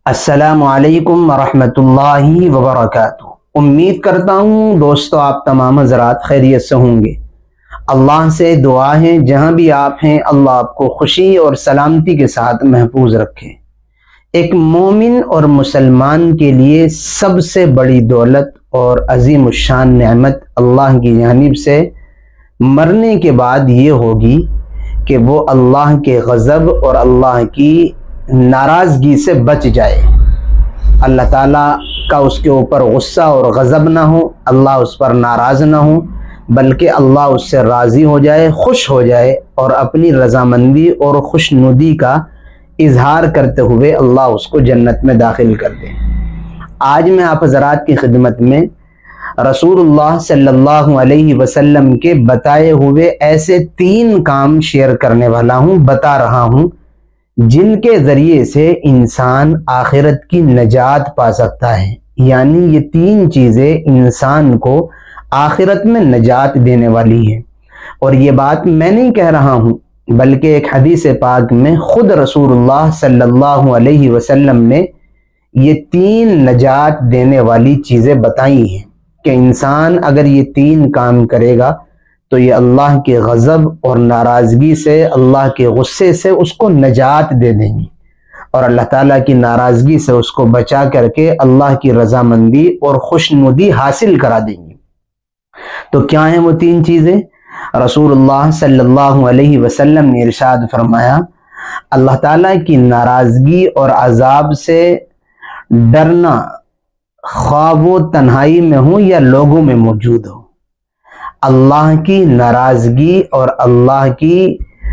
السلام علیکم ورحمۃ اللہ وبرکاتہ۔ امید کرتا ہوں دوستو آپ تمام حضرات خیریت سے ہوں گے۔ اللہ سے دعا ہے جہاں بھی آپ ہیں اللہ آپ کو خوشی اور سلامتی کے ساتھ محفوظ رکھے۔ ایک مومن اور مسلمان کے لیے سب سے بڑی دولت اور عظیم الشان نعمت اللہ کی جانب سے مرنے کے بعد یہ ہوگی کہ وہ اللہ کے غضب اور اللہ کی ناراضگی سے بچ جائے۔ اللہ تعالیٰ کا اس کے اوپر غصہ اور غضب نہ ہو، اللہ اس پر ناراض نہ ہو، بلکہ اللہ اس سے راضی ہو جائے، خوش ہو جائے اور اپنی رضامندی اور خوشنودی کا اظہار کرتے ہوئے اللہ اس کو جنت میں داخل کر دے۔ آج میں آپ حضرات کی خدمت میں رسول اللہ صلی اللہ علیہ وسلم کے بتائے ہوئے ایسے 3 کام شیئر کرنے والا ہوں، بتا رہا ہوں، جن کے ذریعے سے انسان آخرت کی نجات پا سکتا ہے۔ یعنی یہ 3 چیزیں انسان کو آخرت میں نجات دینے والی ہیں۔ اور یہ بات میں نہیں کہہ رہا ہوں بلکہ ایک حدیث پاک میں خود رسول اللہ صلی اللہ علیہ وسلم نے یہ 3 نجات دینے والی چیزیں بتائی ہیں کہ انسان اگر یہ 3 کام کرے گا تو یہ اللہ کے غضب اور ناراضگی سے، اللہ کے غصے سے اس کو نجات دے دیں گی اور اللہ تعالیٰ کی ناراضگی سے اس کو بچا کر کے اللہ کی رضامندی اور خوشنودی حاصل کرا دیں گی۔ تو کیا ہیں وہ 3 چیزیں؟ رسول اللہ صلی اللہ علیہ وسلم نے ارشاد فرمایا، اللہ تعالیٰ کی ناراضگی اور عذاب سے ڈرنا، خواہ وہ تنہائی میں ہو یا لوگوں میں موجود ہو۔ اللہ کی ناراضگی اور اللہ کی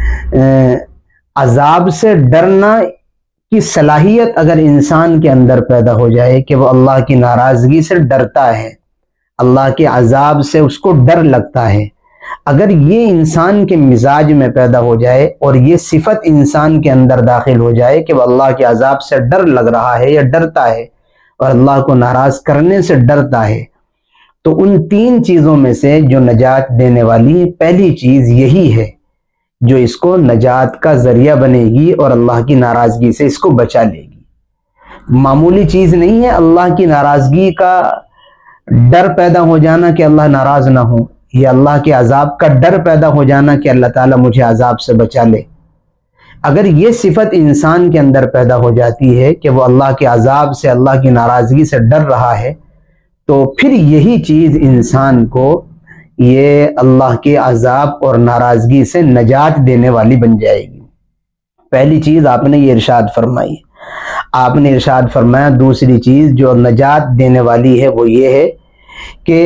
عذاب سے ڈرنا کی صلاحیت اگر انسان کے اندر پیدا ہو جائے کہ وہ اللہ کی ناراضگی سے ڈرتا ہے، اللہ کے عذاب سے اس کو ڈر لگتا ہے، اگر یہ انسان کے مزاج میں پیدا ہو جائے اور یہ صفت انسان کے اندر داخل ہو جائے کہ وہ اللہ کے عذاب سے ڈر لگ رہا ہے یا ڈرتا ہے اور اللہ کو ناراض کرنے سے ڈرتا ہے، تو ان 3 چیزوں میں سے جو نجات دینے والی پہلی چیز یہی ہے جو اس کو نجات کا ذریعہ بنے گی اور اللہ کی ناراضگی سے اس کو بچا لے گی۔ معمولی چیز نہیں ہے اللہ کی ناراضگی کا ڈر پیدا ہو جانا کہ اللہ ناراض نہ ہو، یا اللہ کے عذاب کا ڈر پیدا ہو جانا کہ اللہ تعالیٰ مجھے عذاب سے بچا لے۔ اگر یہ صفت انسان کے اندر پیدا ہو جاتی ہے کہ وہ اللہ کے عذاب سے، اللہ کی ناراضگی سے ڈر رہا ہے، تو پھر یہی چیز انسان کو یہ اللہ کے عذاب اور ناراضگی سے نجات دینے والی بن جائے گی۔ پہلی چیز آپ نے یہ ارشاد فرمائی۔ آپ نے ارشاد فرمایا دوسری چیز جو نجات دینے والی ہے وہ یہ ہے کہ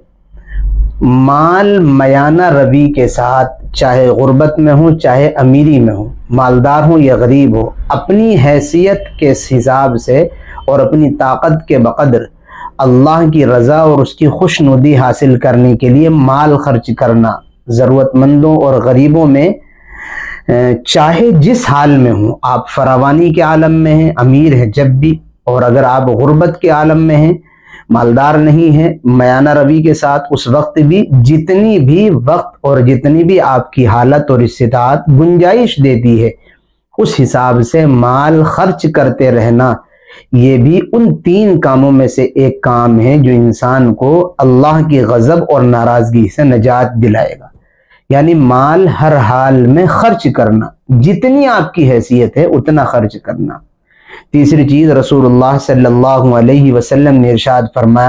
مال میانہ روی کے ساتھ، چاہے غربت میں ہو چاہے امیری میں ہو، مالدار ہو یا غریب ہو، اپنی حیثیت کے حساب سے اور اپنی طاقت کے بقدر اللہ کی رضا اور اس کی خوشنودی حاصل کرنے کے لیے مال خرچ کرنا، ضرورت مندوں اور غریبوں میں چاہے جس حال میں ہوں، آپ فراوانی کے عالم میں ہیں، امیر ہیں جب بھی، اور اگر آپ غربت کے عالم میں ہیں، مالدار نہیں ہیں، میانہ روی کے ساتھ، اس وقت بھی جتنی بھی وقت اور جتنی بھی آپ کی حالت اور استطاعت گنجائش دیتی ہے اس حساب سے مال خرچ کرتے رہنا، یہ بھی ان 3 کاموں میں سے ایک کام ہے جو انسان کو اللہ کی غضب اور ناراضگی سے نجات دلائے گا۔ یعنی مال ہر حال میں خرچ کرنا، جتنی آپ کی حیثیت ہے اتنا خرچ کرنا۔ تیسری چیز رسول اللہ صلی اللہ علیہ وسلم نے ارشاد فرمایا،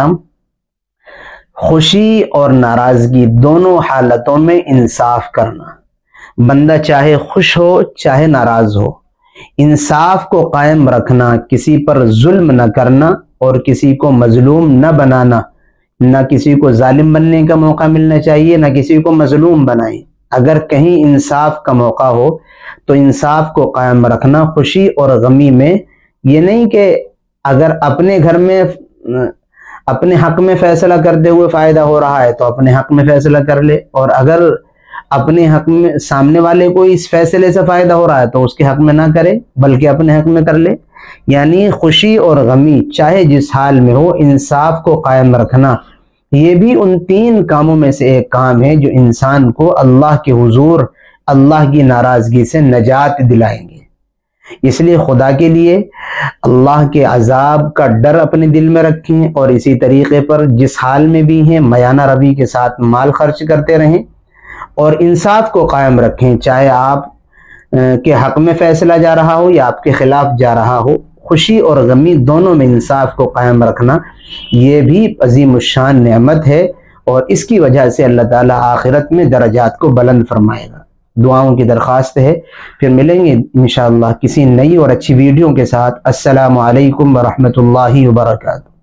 خوشی اور ناراضگی دونوں حالتوں میں انصاف کرنا۔ بندہ چاہے خوش ہو چاہے ناراض ہو، انصاف کو قائم رکھنا، کسی پر ظلم نہ کرنا اور کسی کو مظلوم نہ بنانا، نہ کسی کو ظالم بننے کا موقع ملنا چاہیے نہ کسی کو مظلوم بنائیں۔ اگر کہیں انصاف کا موقع ہو تو انصاف کو قائم رکھنا، خوشی اور غمی میں۔ یہ نہیں کہ اگر اپنے گھر میں اپنے حق میں فیصلہ کرتے ہوئے فائدہ ہو رہا ہے تو اپنے حق میں فیصلہ کر لے، اور اگر اپنے حق میں سامنے والے کو اس فیصلے سے فائدہ ہو رہا ہے تو اس کے حق میں نہ کرے بلکہ اپنے حق میں کر لے۔ یعنی خوشی اور غمی چاہے جس حال میں ہو انصاف کو قائم رکھنا، یہ بھی ان 3 کاموں میں سے ایک کام ہے جو انسان کو اللہ کے حضور، اللہ کی ناراضگی سے نجات دلائیں گے۔ اس لیے خدا کے لیے اللہ کے عذاب کا ڈر اپنے دل میں رکھیں، اور اسی طریقے پر جس حال میں بھی ہیں میانہ روی کے ساتھ مال خرچ کرتے رہیں اور انصاف کو قائم رکھیں، چاہے آپ کے حق میں فیصلہ جا رہا ہو یا آپ کے خلاف جا رہا ہو، خوشی اور غمی دونوں میں انصاف کو قائم رکھنا یہ بھی عظیم الشان نعمت ہے، اور اس کی وجہ سے اللہ تعالیٰ آخرت میں درجات کو بلند فرمائے گا۔ دعاؤں کی درخواست ہے، پھر ملیں گے انشاءاللہ کسی نئی اور اچھی ویڈیو کے ساتھ۔ السلام علیکم ورحمۃ اللہ وبرکاتہ۔